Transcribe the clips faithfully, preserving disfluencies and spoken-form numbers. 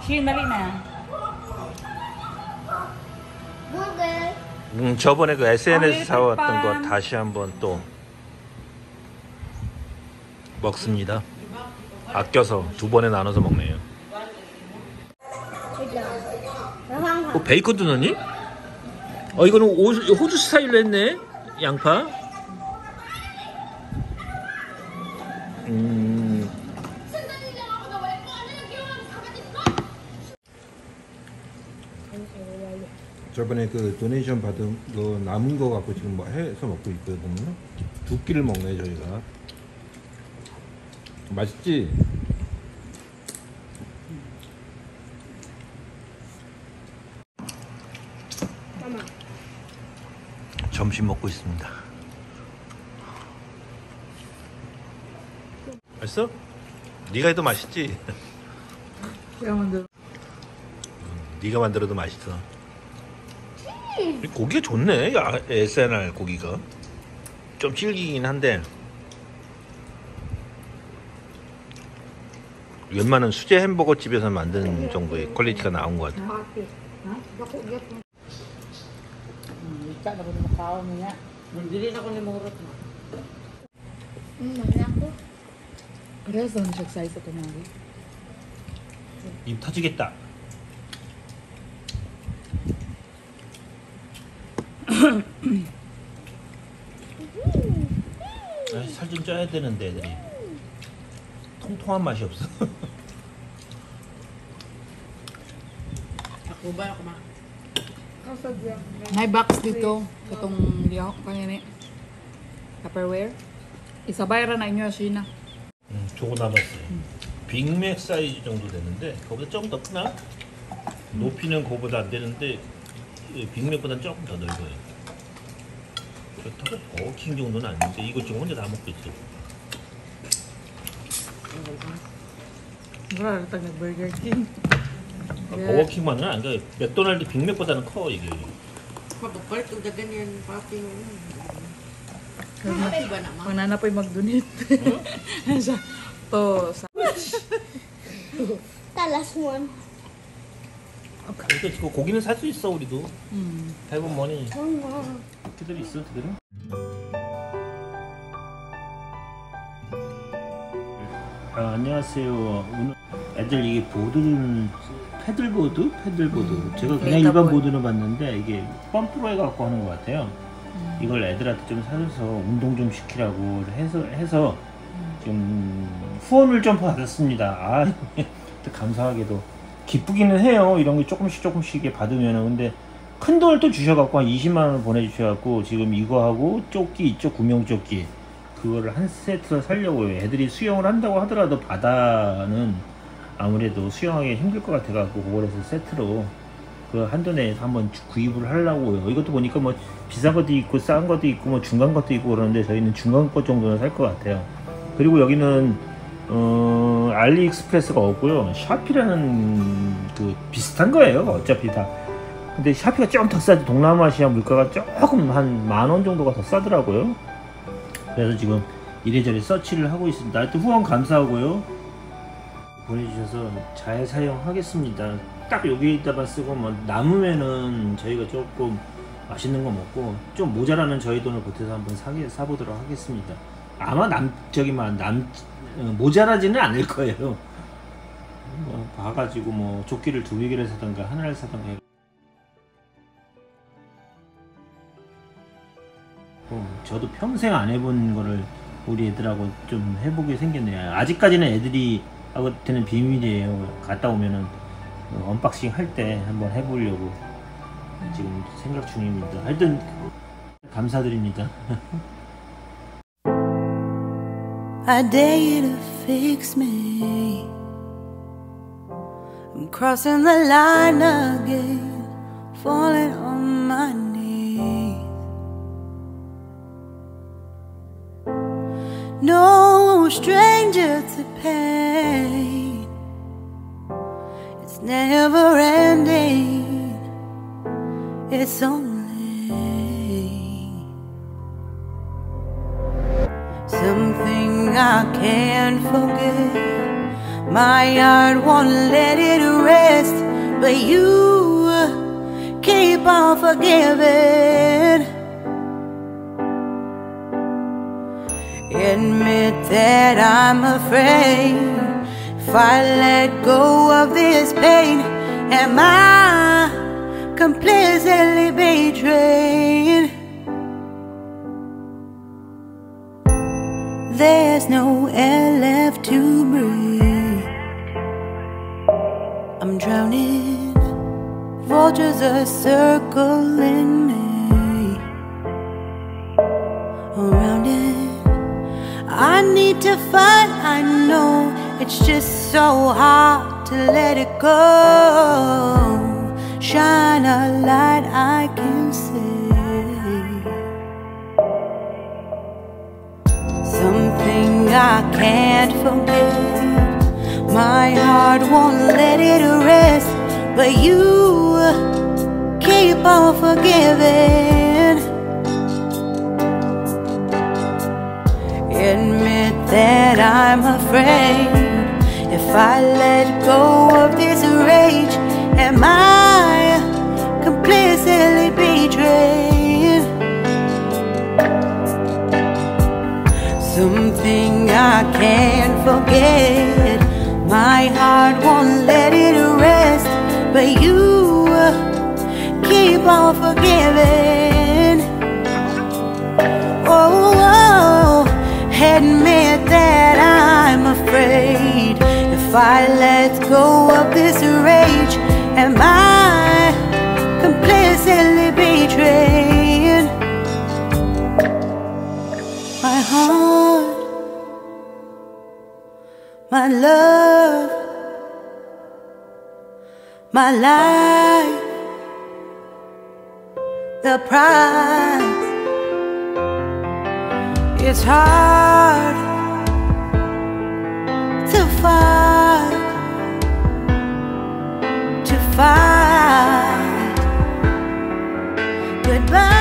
Sinali na. Burger. 음, 저번에 그 에스엔에스 사왔던 거 다시 한번 또 먹습니다. 아껴서 두 번에 나눠서 먹네요. 어, 베이컨도 넣니? 어, 이거는 오, 호주 스타일로 했네. 양파. 음. 저번에 그 도네이션 받은 거 남은 거 갖고 지금 뭐 해서 먹고 있거든요. 두 끼를 먹네 저희가. 맛있지? 점심 먹고 있습니다. 맛있어? 네가 해도 맛있지? 내가 만들어. 네가 만들어도 맛있어. 고기가 좋네. 야, 에스엔알 고기가 좀 질기긴 한데 웬만한 수제 햄버거 집에서 만든 정도의 퀄리티가 나온 것 같아. Ika na ko ni makaon niya. Dili na ko ni murot na. Hmm, wala ko. Kaya saan siya size ito mga. 입 터지겠다. 살 좀 쪄야 되는데 애들이 통통한 맛이 없어. Ako ba ako ma? May box dito katong diha ko kanini. Tupperware. Isabay ra na inyo Sheena. 음, 조금 남았어요. 음. 빅맥 사이즈 정도 되는데 거기서 조금 더 크나? 높이는 그거보다 안 되는데 빅맥보다는 조금 더 넓어요. 그렇다고 버거킹 정도는 아닌데 이거 지금 혼자 다 먹고 있어. Mura ra tag Burger King. 아, 버거킹만은 안 돼. 맥도날드 빅맥보다는 커 이게. Pagpapalit og dagan yan papi mo. Pag nanapoy mag-donate. Ano siya? To sa Talas one. 그러니까 지금 고기는 살 수 있어 우리도. 음. 해본 머니. Oh, 그대로 있어 그대로. 아, 안녕하세요. 오늘 애들 이게 보드는 패들보드? 패들보드. 음, 제가 그냥 일반 보드는 봤는데 이게 펌프로 해갖고 하는 것 같아요. 음. 이걸 애들한테 좀 사줘서 운동 좀 시키라고 해서 해서 좀 후원을 좀 받았습니다. 아, 감사하게도 기쁘기는 해요. 이런 게 조금씩 조금씩 받으면은. 근데 큰 돈을 또 주셔갖고 한 이십만 원을 보내주셔갖고 지금 이거하고 조끼 있죠, 구명조끼. 그거를 한 세트 살려고 해요. 애들이 수영을 한다고 하더라도 바다는 아무래도 수영하기 힘들 것 같아갖고 그걸 해서 세트로 그 한도 내에서 한번 구입을 하려고요. 이것도 보니까 뭐 비싼 것도 있고 싼 것도 있고 뭐 중간 것도 있고 그러는데 저희는 중간 것 정도는 살 것 같아요. 그리고 여기는 어, 알리익스프레스가 없고요. 샤피라는 그 비슷한 거예요. 어차피 다. 근데 샤피가 좀 더 싸죠. 동남아시아 물가가 조금 한 만 원 정도가 더 싸더라고요. 그래서 지금 이래저래 서치를 하고 있습니다. 하여튼 후원 감사하고요. 보내주셔서 잘 사용하겠습니다. 딱 여기다가 쓰고 뭐 남으면은 저희가 조금 맛있는 거 먹고 좀 모자라면 저희 돈을 보태서 한번 사게, 사보도록 하겠습니다. 아마 남 저기만 남 모자라지는 않을 거예요. 뭐 봐가지고 뭐 조끼를 두 개를 사던가 하나를 사던가. 어, 저도 평생 안 해본 거를 우리 애들하고 좀 해보게 생겼네요. 아직까지는 애들이 하고는 비밀이에요. 갔다 오면은 언박싱 할 때 한번 해보려고 지금 생각 중입니다. 하여튼 감사드립니다. I dare you to fix me. I'm crossing the line again, falling on my knees. No stranger to pain, it's never ending, it's only something I can't forget. My heart won't let it rest, but you keep on forgiving. Admit that I'm afraid. If I let go of this pain, am I completely betrayed? There's no air left to breathe. I'm drowning. Vultures are circling me around it. I need to fight, I know it's just so hard to let it go. Shine a light I can see. Something I can't forget. My heart won't let it rest, but you keep on forgiving. Admit that I'm afraid. If I let go of this rage, am I completely betrayed? Something I can't forget. My heart won't let it rest, but you keep on forgiving. Oh, oh, admit that I'm afraid. If I let go of this rage, am I completely betrayed? My heart, my love, my life, the price. It's hard to fight, to fight. Goodbye.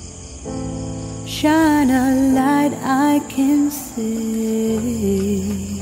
Shine a light I can see.